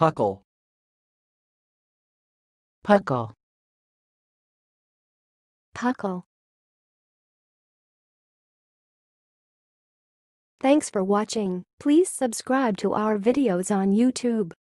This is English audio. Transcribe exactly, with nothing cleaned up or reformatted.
puckle, puckle, puckle. Thanks for watching. Please subscribe to our videos on YouTube.